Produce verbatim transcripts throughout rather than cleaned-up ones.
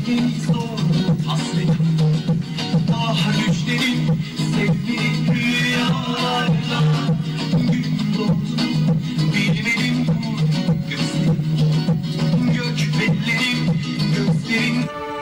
beni zor hasretim. Ah düşlerim sevdiğim rüyalarla gün doğdu bilmedim gözlerim gök bellerim gözlerim.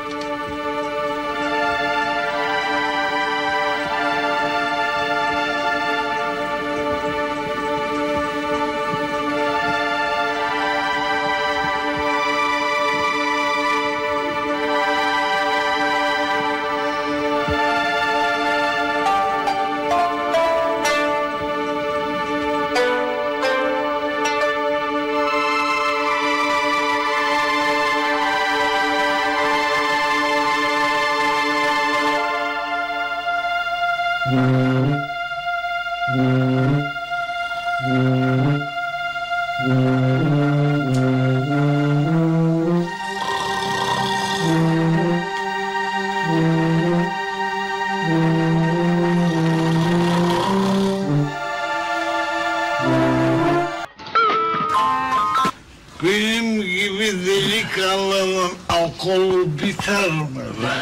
Benim gibi delikanlının alkolü biter mi be?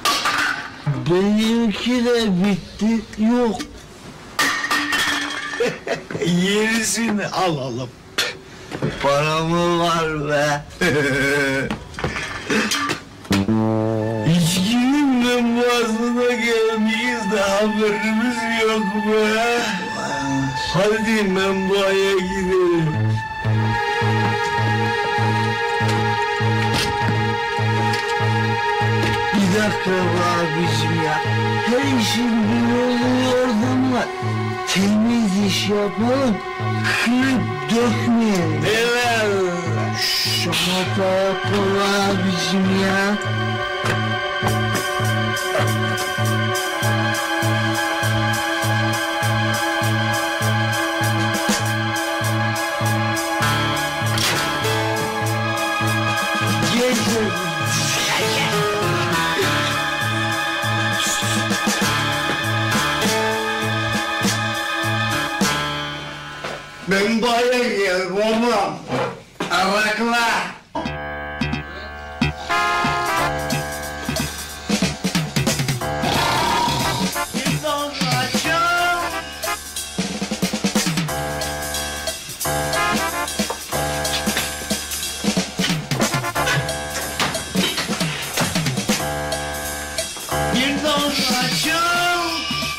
Benimki de bitti, yok. Yenisini alalım. Para mı var be? İçkinin de boğazına gelmişiz de haberimiz yok be. Hadi menbaaya gidelim. Bir dakika be abicim ya. Her işin bir yolu yordamla temiz iş yapalım, kırıp dökmeyelim. Neler? Şamata yapalım abicim ya. Gel. Menbaaya gel babam. Arakla. Bir donacağım.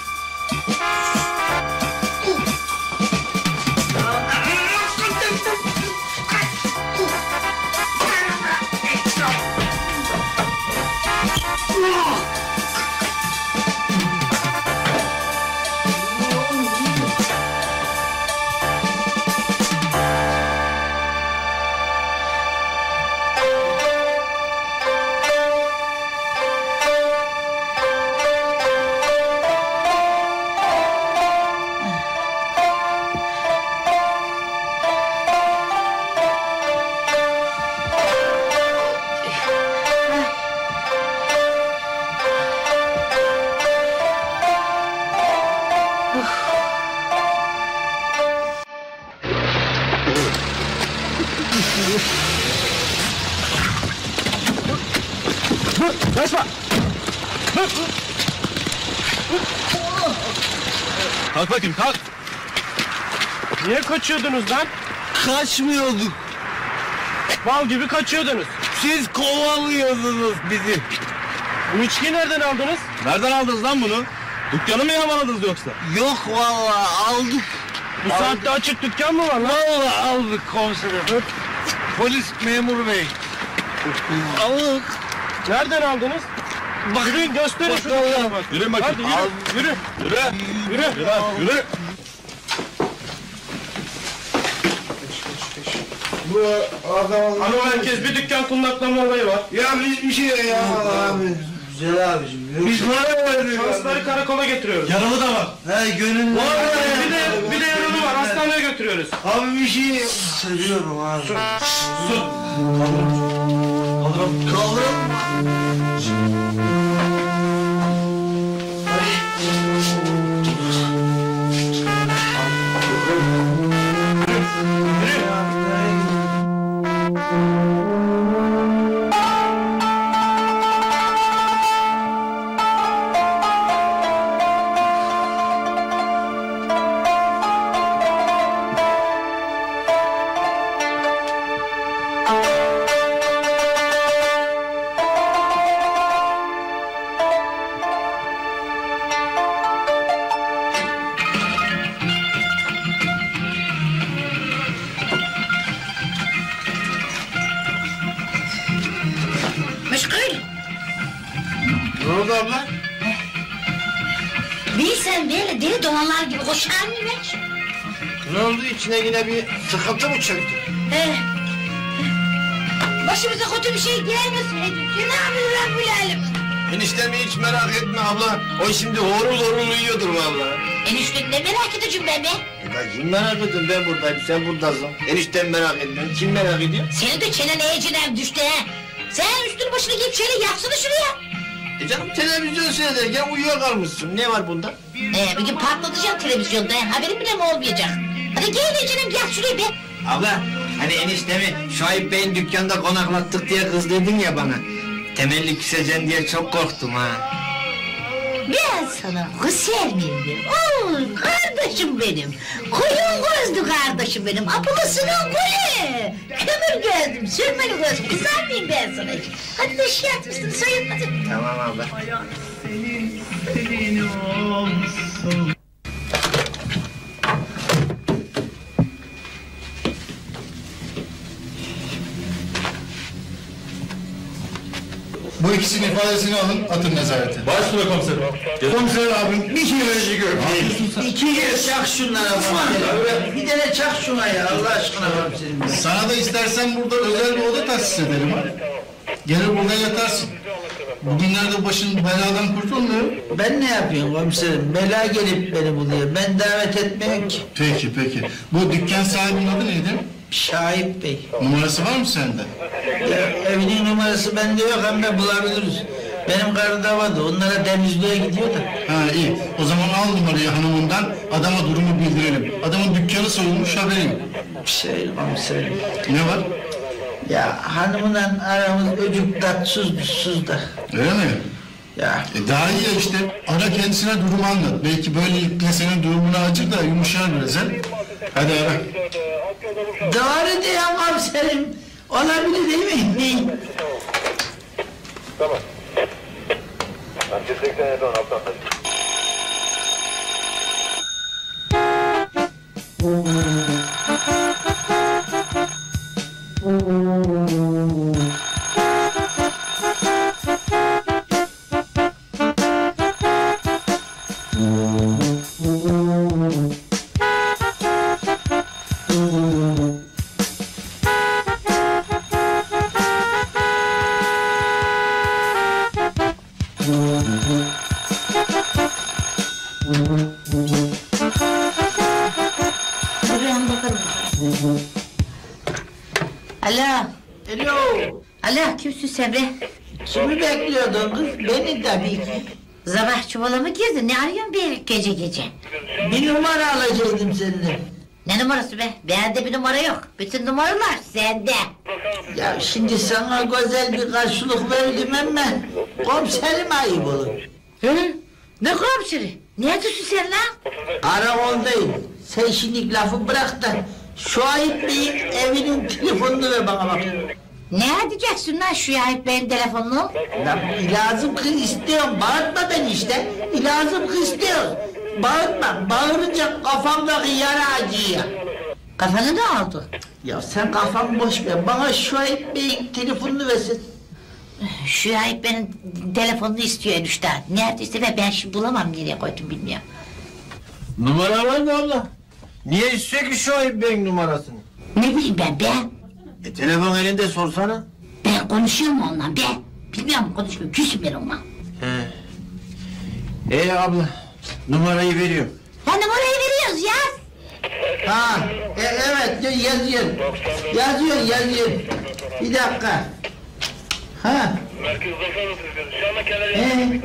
Kaçma! Kalk bakayım, kalk! Niye kaçıyordunuz lan? Kaçmıyorduk. Bal gibi kaçıyordunuz. Siz kovalıyordunuz bizi. Bu içkiyi nereden aldınız? Nereden aldınız lan bunu? Dükkanı mı yağmaladınız yoksa? Yok vallahi aldık. Bu Aldık. saatte açık dükkan mı var lan? Vallahi aldık komiserim. Polis memur bey. Aldık. Nereden aldınız? Bak, Yürüyün gösterin şu bakalım. dükkanı bak. Yürüyün bakayım. Hadi yürü, Al. yürü. Yürü! Yürü. Yürü! Yürü! Bu adam... Hanım herkes bir dükkan kundaklama olayı var. Ya biz bir şey ya abi. Güzel abicim. Biz para verdik. Şansları karakola getiriyoruz. Yaralı da var. He gönüllü. Bir de, bir de yaralı var, hastaneye götürüyoruz. Abi bir şey... Seviyorum abi. Su! Kaldırın. Kaldırın. oldu abla? Bilsen böyle deli doğanlar gibi koşar mıyım hiç? Ne oldu, içine yine bir sıkıntı mı çöktü? He. Başımıza kötü bir şey gelmesin. Ne yapıyorlar bu halim? Eniştemi hiç merak etme abla. O şimdi horul horul uyuyordur vallahi. Enişte ne merak edeceğim ben be? E ben kim merak ediyorum, ben buradayım, sen buradasın. Eniştem merak etmiyor, kim merak ediyor? Senin de çenen eğicinen düştü ha. Sen üstünü başını giyip şöyle yatsana şuraya. E canım televizyon seyrederken uyuyakalmışsın, ne var bunda? Ee, bir gün patlatacağım televizyonda, haberin bile mi olmayacak? Hadi gel canım, yat şuraya be. Abla, hani eniştemi Şuayb Bey'in dükkanda konaklattık diye kız dedin ya bana. Temelli küseceksin diye çok korktum ha. Ben sana güzel miyim benim? Oo, kardeşim benim. Koyun gözlü kardeşim benim. Apılısının gülü. Kömür gözlüm, sürmeli gözlüm. Güzel miyim ben sana hiç? Hadi de şey yatmışsın, soyunmadın. Tamam abla. Senin, senin olsun. Bu ikisinin ifadesini alın, atın nezarete. Başüstüne komiserim. Komiser abim bir kere gör. İki kere çak şunlara bana. Bir tane çak şuna ya Allah aşkına komiserim. Sana da istersen burada özel bir oda tahsis edelim ha. Gelir burada yatarsın. Bugünlerde başın beladan kurtulmuyor. Ben ne yapayım komiserim? Bela gelip beni buluyor. Ben davet etmiyorum ki. Peki peki. Bu dükkan sahibinin adı neydi? Şahip Bey. Numarası var mı sende? Ya, evinin numarası bende yok ama bulabiliriz. Benim karı da vardı. Onlara temizliğe gidiyor da. Ha iyi. O zaman al numarayı hanımından, adama durumu bildirelim. Adamın dükkanı soyulmuş, haberim. Bir şey komiserim. Ne var? Ya hanımla aramız öcük tatsız düşsüz da. Öyle mi? Ya E daha iyi ya işte. Ara kendisine durumu anlat. Belki böylelikle senin durumunu acır da yumuşar biraz ha. Hadi ara. doğru diyor komiserim. Olabilir değil mi? Tamam. Ben seksen yedi on altı anlaşıldı. Buraya bakalım. Alo. Alo. Alo, kimsin sen be? Kimi bekliyordun kız? Beni tabii ki. Sabah çuvala mı girdin? Ne arıyorsun bir gece gece? Bir numara alacaktım senden. Ne numarası be? Bende bir numara yok. Bütün numaralar sende. Ya şimdi sana güzel bir karşılık verdim ama komiserim ayıp olur. Hı? Ne komiseri? Neredesin sen lan? Karakoldayım. Sen şimdi lafı bırak da Şuayb Bey'in evinin telefonunu ver bana bakayım. Ne edeceksin lan şu Yahip Bey'in telefonunu? Lan lazım kız istiyorum. Bağırtma beni işte. Lazım kız istiyorum. Bağırtma. Bağırınca kafamdaki yara acıyor. Kafanı ne oldu? Ya sen kafamı boş ver. Bana Şuayb Bey'in telefonunu versin. Şu Yahip Bey'in telefonunu istiyor enişte. Neredeyse ve ben şimdi bulamam, nereye koydum bilmiyorum. Numara var mı abla? Niye istiyor ki Şuayb Bey'in numarasını? Ne bileyim ben be? E telefon elinde sorsana. Ben konuşuyorum onunla be. Bilmiyorum, konuşmuyorum. Küsüm ben onunla. He. E abla, numarayı veriyorum. Ha, numarayı veriyoruz ya. Ha, e, evet yazıyorum. Yazıyorum, yazıyorum. Bir dakika. Ha, Merkez doksan otuz şu anda kenara Ee? yazıyorum.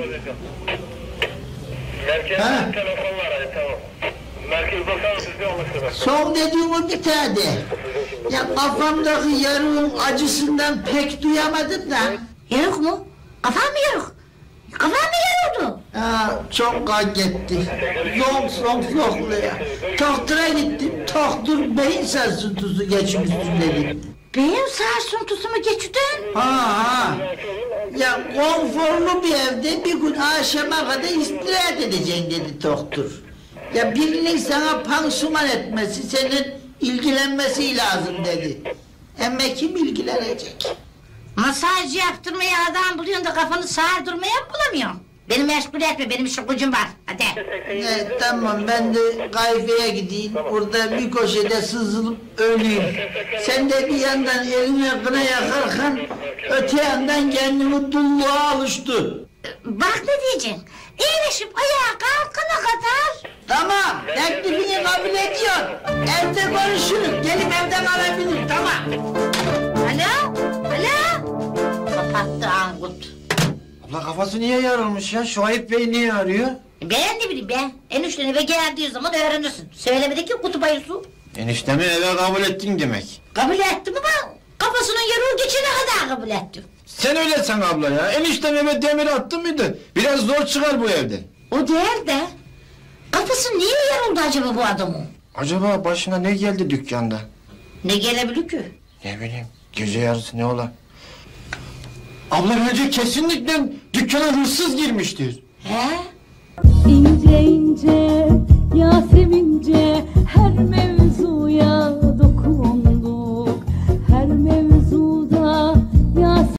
Merkez Ha? telefonla arayın tamam. Merkez doksan otuz anlaşıldı. son dediğimi bir tane. Ya kafamdaki yarığın acısından pek duyamadım da. Yarık mu? Kafam mı yarık? Kafam mı yarıldı? Ha, çok kalk etti. Zonk zonk zonkluyor. Doktora gittim. Doktor beyin sarsıntısı geçmişsin dedi. Benim sarsıntısı mı geçtin? Ha ha. Ya konforlu bir evde bir gün akşama kadar istirahat edeceksin dedi doktor. Ya birinin sana pansuman etmesi, senin ilgilenmesi lazım dedi. Ama kim ilgilenecek? Masaj yaptırmaya adam buluyorsun da kafanı sardırmaya mı bulamıyorsun? Beni meşgul etme, benim işim gücüm var. Hadi. Ne, tamam ben de kayfaya gideyim. Orada bir köşede sızılıp öleyim. Sen de bir yandan eline kına yakarken öte yandan kendini dulluğa alıştır. Bak ne diyeceksin? İyileşip ayağa kalkana kadar. Tamam, teklifini kabul ediyor. Evde konuşuruz, gelip evden alabilir, tamam. Alo, alo. Kapattı Angut. Abla kafası niye yarılmış ya? Şuayb Bey niye arıyor? Ben de bileyim be. Enişten eve geldiği zaman öğrenirsin. Söylemedi ki kutup ayısı. Eniştemi eve kabul ettin demek. Kabul ettim ama kafasının yarığı geçene kadar kabul ettim. Sen öyle sen abla ya. Eniştem eve demir attı mıydı? Biraz zor çıkar bu evden. O değil de kafası niye yarıldı acaba bu adamın? Acaba başına ne geldi dükkanda? Ne gelebilir ki? Ne bileyim, gece yarısı ne ola? Abla bence kesinlikle dükkana hırsız girmiştir. He? İnce ince Yasemince her mevsim